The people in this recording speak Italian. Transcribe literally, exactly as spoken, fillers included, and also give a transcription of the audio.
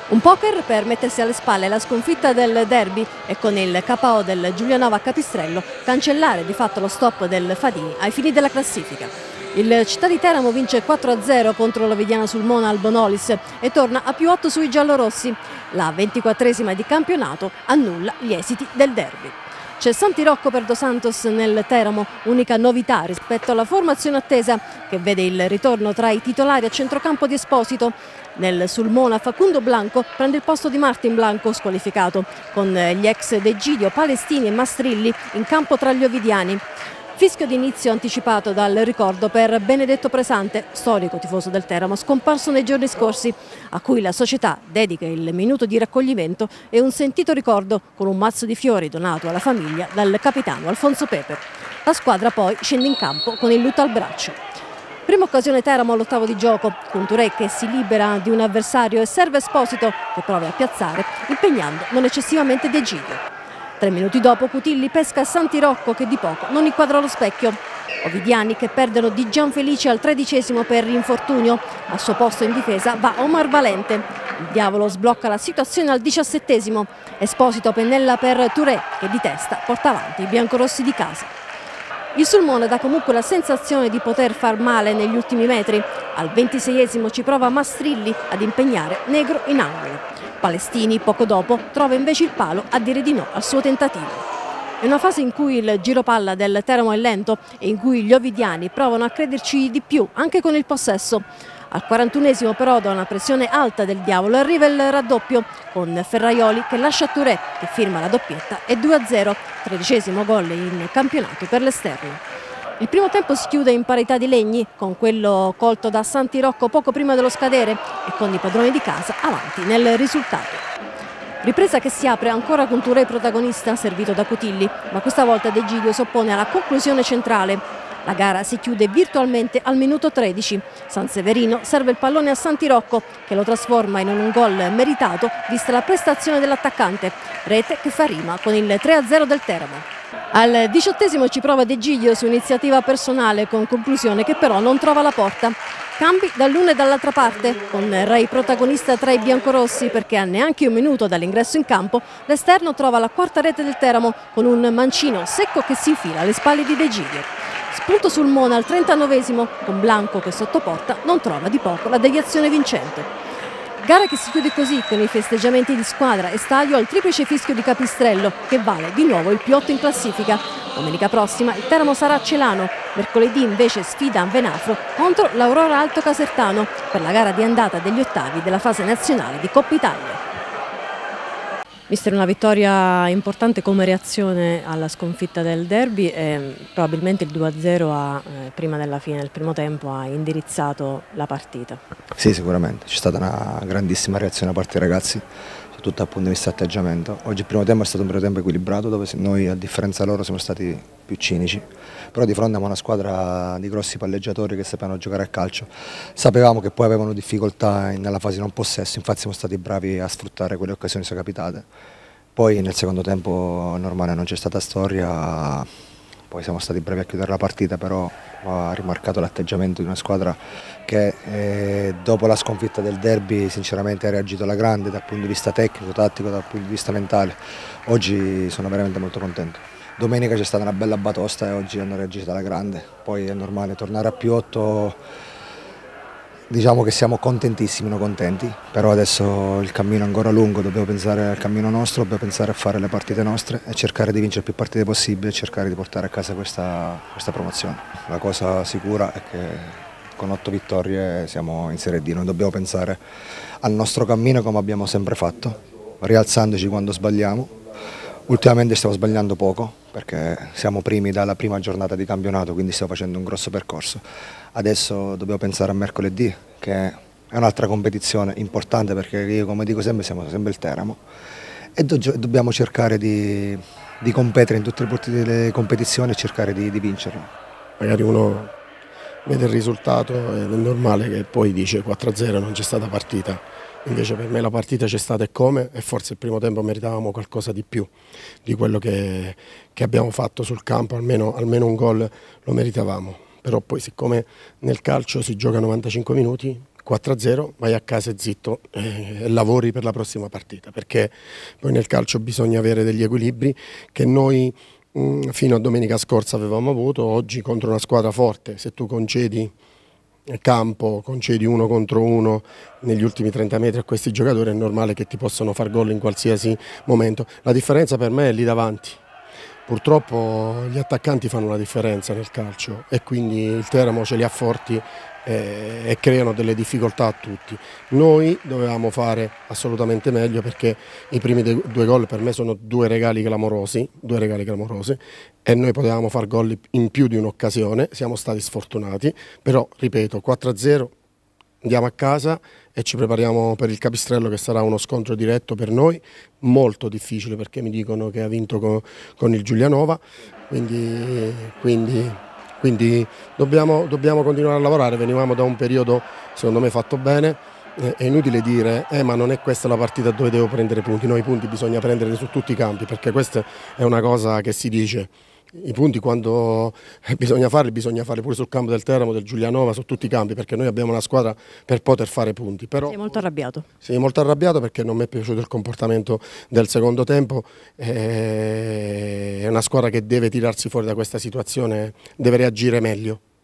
Un poker per mettersi alle spalle la sconfitta del derby e con il K O del Giulianova a Capistrello cancellare di fatto lo stop del Fadini ai fini della classifica. Il Città di Teramo vince quattro a zero contro l'Ovidiana Sulmona al Bonolis e torna a più otto sui giallorossi. La ventiquattresima di campionato annulla gli esiti del derby. C'è Santi Rocco per Dos Santos nel Teramo, unica novità rispetto alla formazione attesa che vede il ritorno tra i titolari a centrocampo di Esposito. Nel Sulmona Facundo Blanco prende il posto di Martin Blanco squalificato, con gli ex Degidio, Palestini e Mastrilli in campo tra gli ovidiani. Fischio d'inizio anticipato dal ricordo per Benedetto Presante, storico tifoso del Teramo, scomparso nei giorni scorsi, a cui la società dedica il minuto di raccoglimento e un sentito ricordo con un mazzo di fiori donato alla famiglia dal capitano Alfonso Peper. La squadra poi scende in campo con il lutto al braccio. Prima occasione Teramo all'ottavo di gioco, con Touré che si libera di un avversario e serve Esposito che prova a piazzare, impegnando non eccessivamente Degidio. Tre minuti dopo Cutilli pesca Santi Rocco che di poco non inquadra lo specchio. Ovidiani che perdono di Gianfelice al tredicesimo per infortunio. Al suo posto in difesa va Omar Valente. Il Diavolo sblocca la situazione al diciassettesimo. Esposito pennella per Touré che di testa porta avanti i biancorossi di casa. Il Sulmona dà comunque la sensazione di poter far male negli ultimi metri. Al ventiseiesimo ci prova Mastrilli ad impegnare Negro in angolo. Palestini, poco dopo, trova invece il palo a dire di no al suo tentativo. È una fase in cui il giro palla del Teramo è lento e in cui gli ovidiani provano a crederci di più, anche con il possesso. Al quarantunesimo però, da una pressione alta del Diavolo, arriva il raddoppio con Ferraioli che lascia Touré, che firma la doppietta, e due a zero, tredicesimo gol in campionato per l'esterno. Il primo tempo si chiude in parità di legni, con quello colto da Santi Rocco poco prima dello scadere e con i padroni di casa avanti nel risultato. Ripresa che si apre ancora con Touré protagonista, servito da Cutilli, ma questa volta Degidio si oppone alla conclusione centrale. La gara si chiude virtualmente al minuto tredici. Sanseverino serve il pallone a Santi Rocco che lo trasforma in un gol meritato vista la prestazione dell'attaccante. Rete che fa rima con il tre a zero del Teramo. Al diciottesimo ci prova Degidio su iniziativa personale con conclusione che però non trova la porta. Cambi dall'una e dall'altra parte, con Ray protagonista tra i biancorossi perché a neanche un minuto dall'ingresso in campo l'esterno trova la quarta rete del Teramo con un mancino secco che si infila alle spalle di Degidio. Spunto sul Mona al trentanovesimo con Blanco che sotto porta non trova di poco la deviazione vincente. Gara che si chiude così con i festeggiamenti di squadra e stadio al triplice fischio di Capistrello che vale di nuovo il più otto in classifica. Domenica prossima il Teramo sarà a Celano, mercoledì invece sfida a Venafro contro l'Aurora Alto Casertano per la gara di andata degli ottavi della fase nazionale di Coppa Italia. Mister, una vittoria importante come reazione alla sconfitta del derby e probabilmente il due a zero ha, eh, prima della fine del primo tempo ha indirizzato la partita. Sì, sicuramente, c'è stata una grandissima reazione da parte dei ragazzi, soprattutto dal punto di vista atteggiamento. Oggi il primo tempo è stato un primo tempo equilibrato dove noi a differenza loro siamo stati più cinici, però di fronte a una squadra di grossi palleggiatori che sapevano giocare a calcio. Sapevamo che poi avevano difficoltà nella fase non possesso, infatti siamo stati bravi a sfruttare quelle occasioni che sono capitate. Poi nel secondo tempo normale non c'è stata storia, poi siamo stati bravi a chiudere la partita, però ha rimarcato l'atteggiamento di una squadra che eh, dopo la sconfitta del derby sinceramente ha reagito alla grande dal punto di vista tecnico, tattico, dal punto di vista mentale. Oggi sono veramente molto contento. Domenica c'è stata una bella batosta e oggi hanno reagito alla grande, poi è normale tornare a più otto, diciamo che siamo contentissimi, non contenti, però adesso il cammino è ancora lungo, dobbiamo pensare al cammino nostro, dobbiamo pensare a fare le partite nostre e cercare di vincere più partite possibili e cercare di portare a casa questa, questa promozione. La cosa sicura è che con otto vittorie siamo in Serie D, noi dobbiamo pensare al nostro cammino come abbiamo sempre fatto, rialzandoci quando sbagliamo. Ultimamente stiamo sbagliando poco perché siamo primi dalla prima giornata di campionato, quindi stiamo facendo un grosso percorso. Adesso dobbiamo pensare a mercoledì, che è un'altra competizione importante perché io, come dico sempre, siamo sempre il Teramo e do dobbiamo cercare di, di competere in tutte le competizioni e cercare di, di vincerlo. Magari uno vede il risultato ed è normale che poi dice quattro a zero non c'è stata partita. Invece per me la partita c'è stata e come, e forse il primo tempo meritavamo qualcosa di più di quello che, che abbiamo fatto sul campo, almeno, almeno un gol lo meritavamo. Però poi siccome nel calcio si gioca novantacinque minuti, quattro a zero, vai a casa e zitto eh, e lavori per la prossima partita, perché poi nel calcio bisogna avere degli equilibri che noi mh, fino a domenica scorsa avevamo avuto. Oggi contro una squadra forte, se tu concedi campo, concedi uno contro uno negli ultimi trenta metri a questi giocatori, è normale che ti possano far gol in qualsiasi momento. La differenza per me è lì davanti. Purtroppo gli attaccanti fanno la differenza nel calcio e quindi il Teramo ce li ha forti eh, e creano delle difficoltà a tutti. Noi dovevamo fare assolutamente meglio, perché i primi due gol per me sono due regali clamorosi, due regali clamorosi e noi potevamo far gol in più di un'occasione, siamo stati sfortunati, però ripeto, quattro a zero, andiamo a casa e ci prepariamo per il Capistrello, che sarà uno scontro diretto per noi, molto difficile perché mi dicono che ha vinto con, con il Giulianova, quindi, quindi, quindi dobbiamo, dobbiamo continuare a lavorare. Venivamo da un periodo secondo me fatto bene, eh, è inutile dire eh, ma non è questa la partita dove devo prendere punti. No, i punti bisogna prenderli su tutti i campi, perché questa è una cosa che si dice. I punti quando bisogna farli, bisogna farli pure sul campo del Teramo, del Giulianova, su tutti i campi, perché noi abbiamo una squadra per poter fare punti. Però, sei molto arrabbiato? Sì, molto arrabbiato perché non mi è piaciuto il comportamento del secondo tempo. È una squadra che deve tirarsi fuori da questa situazione, deve reagire meglio.